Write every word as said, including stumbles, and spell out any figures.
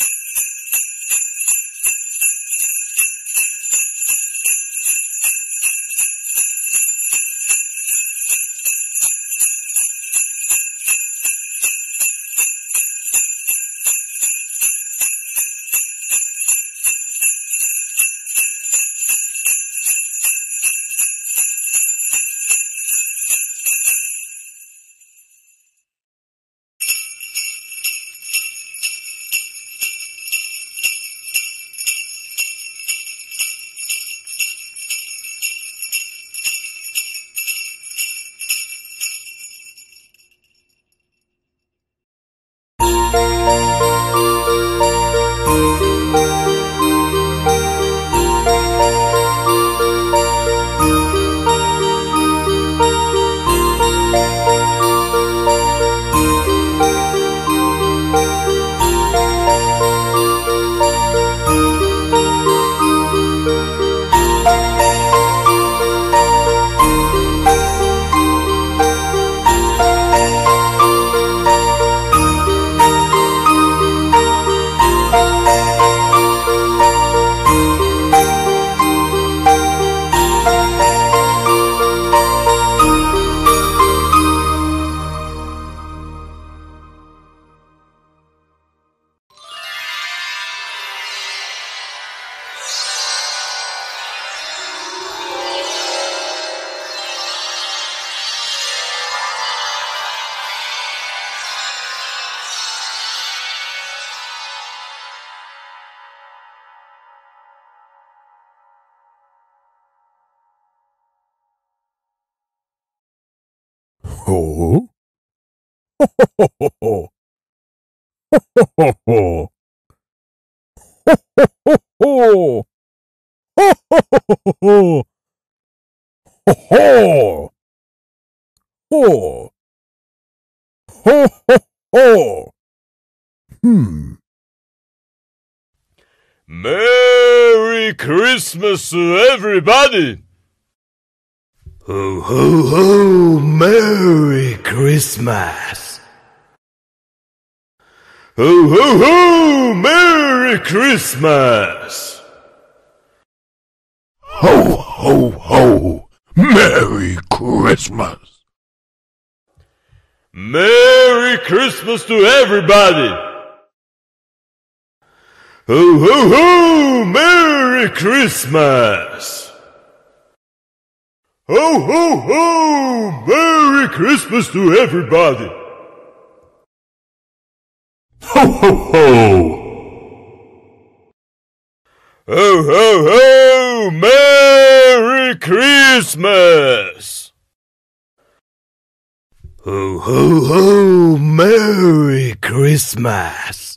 Ho, ho, ho, ho, ho, ho, ho, ho, ho, ho, ho, ho, ho, ho, ho. Hmm. Merry Christmas to everybody! Ho, ho, ho! Merry Christmas! Ho, ho, ho! Merry Christmas! Ho, ho, ho! Merry Christmas! Merry Christmas to everybody! Ho, ho, ho! Merry Christmas! Ho, ho, ho! Merry Christmas to everybody! Ho, ho, ho! Ho, ho, ho! Merry Christmas! Ho, ho, ho! Merry Christmas!